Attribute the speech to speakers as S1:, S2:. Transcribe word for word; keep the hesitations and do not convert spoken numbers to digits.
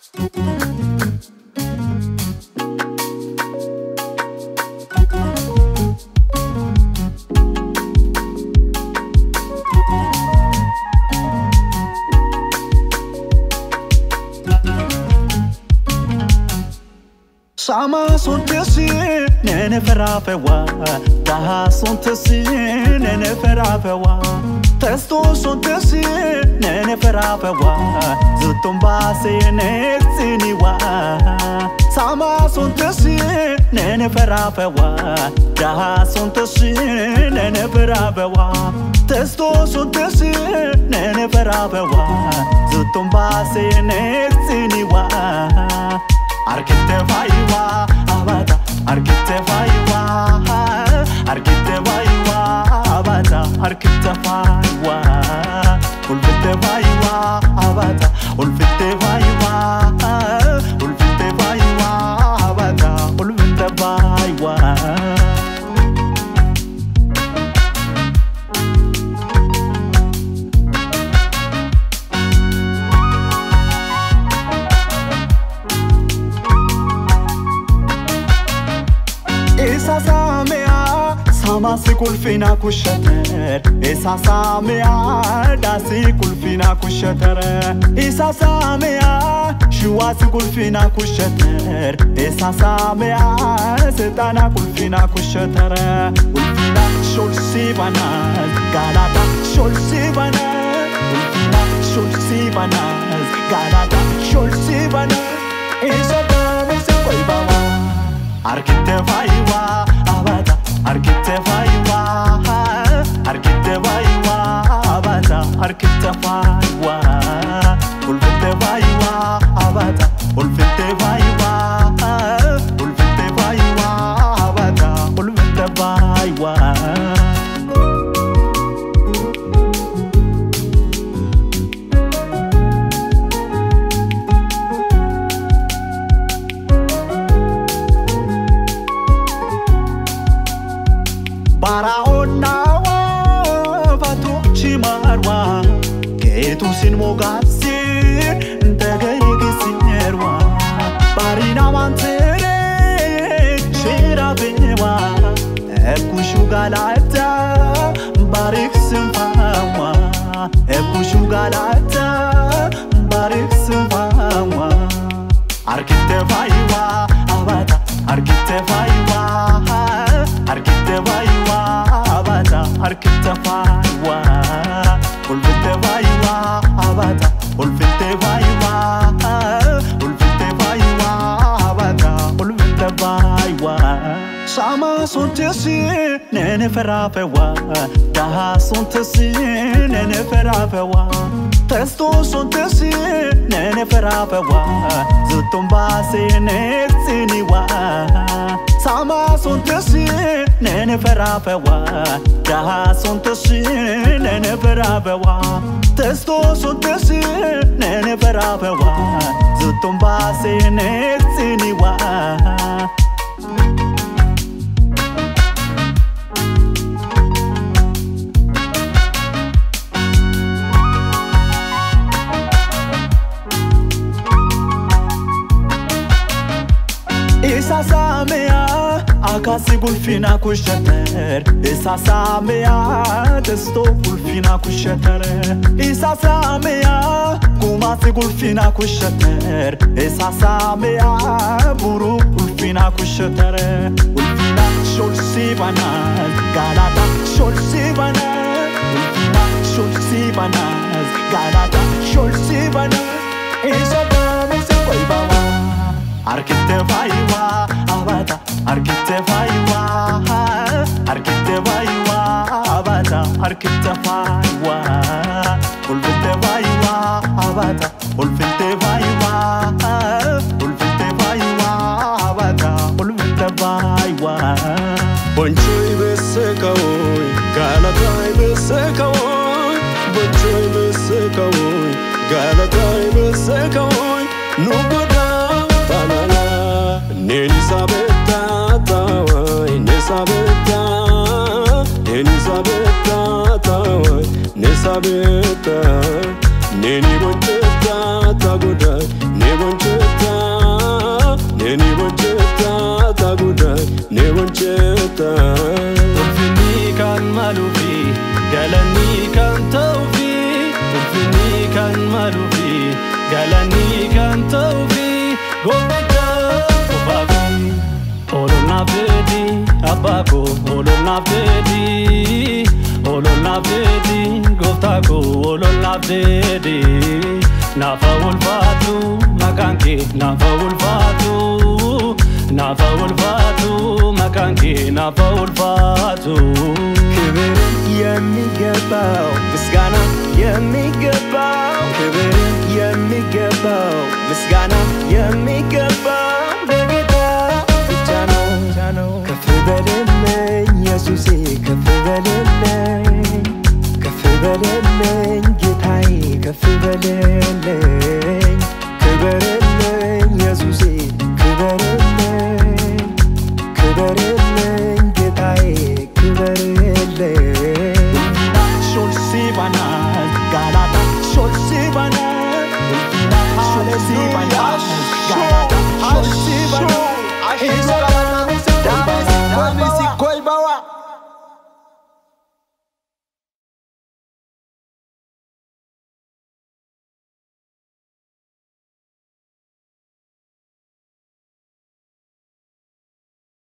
S1: Sama sontesi nene ferafewa daha sontesi nene ferafewa testo sontesi nene ferafewa zutumba se nexiniwa Sama sontesi nene ferafewa daha sontesi nene ferafewa testo sontesi nene ferafewa zutumba se nexiniwa Arkite vaiwa abata arkite vaiwa arkite vaiwa abata arkite vaiwa ulfite vaiwa abata ulfite vaiwa ulfite vaiwa abata ulfite vaiwa Esa samea sama se kulfina kushater Esa samea da se kulfina kushater Esa samea shua se kulfina kushater Esa samea setana kulfina kushater Ulfina shol sibanas galata shol sibanas Ulfina shol sibanas galata shol sibanas Esa dame se koibawa Arkite vaiwa abata arkite vaiwa arkite vaiwa abata arkite vaiwa ulfite vaiwa abata ulfite vaiwa ulfite vaiwa abata ulfite vaiwa Baraona vatu chimarwa Ketu sin mogatsi Ndagay gisinyerwa Barina mantere Shira bewa Ekushu galata Barik simfawa Ekushu galata Barik simfawa Arkite vaiwa abata Arkite vaiwa Arkite vaiwa abata Arkite vaiwa Ulfite vaiwa abata Ulfite vaiwa Ulfite vaiwa abata Ulfite vaiwa Sama sontesi nene ferafewa Daha sontesi nene ferafewa Testo sontesi nene ferafewa Zutumba se nexiniwa Sama sontesi nene ferafewa Daha sontesi nene ferafewa Testo sontesi nene ferafewa Zutumba se nexiniwa Esa samea akasi gulfina kushater Esa samea testo gulfina kushater Esa samea kumasi gulfina kushater Esa samea buru gulfina kushater Ulfina shol sibanas galata shol sibanas Ulfina shol sibanas galata shol sibanas Esa dame se koibawa Arkite vaiwa abata Arkite vaiwa Arkite vaiwa abata Arkite vaiwa Ulfite vaiwa abata Ulfite vaiwa Ulfite vaiwa abata Ulfite vaiwa Bonchoy besekawoy Galatay besekawoy Bonchoy besekawoy Galatay besekawoy Nugoda Neni sabeta tawai, ne sabeta, neni sabeta tawai, ne sabeta, neni boncheta tagoda, ne boncheta. بتا
S2: والفني كان مالو في قالني كان توفي والفني كان مالو في قالني كان توفي قوبتا قوبابي قولوا نابدي أباكو قولوا نابدي قولوا نابدي قوبتاكو قولوا نابدي نافو الفاتو مكانكي نافو الفاتو نافو الفاتو مكانكي نافو الفاتو
S1: كبر يمي قباو مسقانا يمي قباو كبر يمي قباو مسقانا يمي قباو دقيتا بجانو كف بللي يسوسي كف بللي